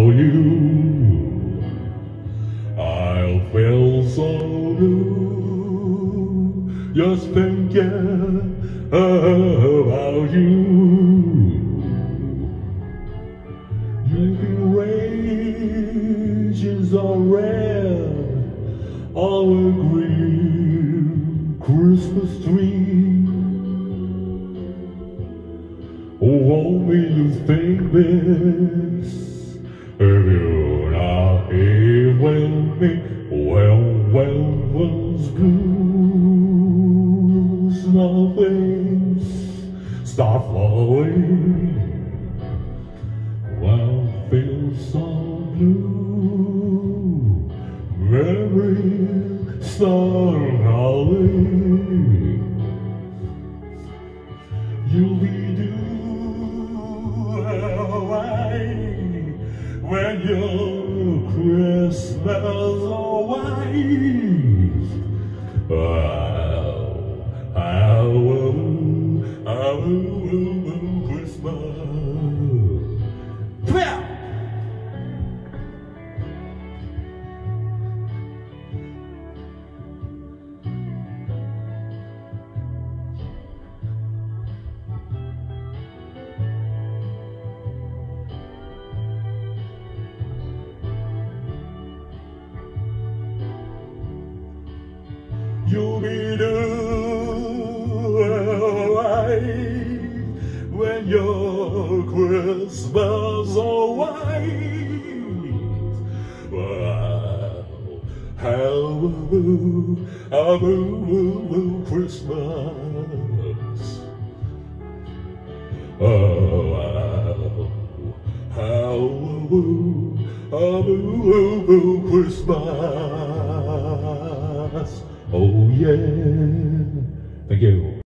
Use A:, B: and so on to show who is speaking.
A: about you. I feel so blue just thinking about you. You've been raging so red on a green Christmas tree. Oh, only you think this, if you're not here with me, well, was blue. Small things start flowing. Well, feel so blue. Memories start calling. You'll be when your Christmas white. Christmas. Yeah. You'll be doing right when your Christmas white. Wow, have a Christmas. Oh, wow, how Christmas. Oh yeah. Thank you.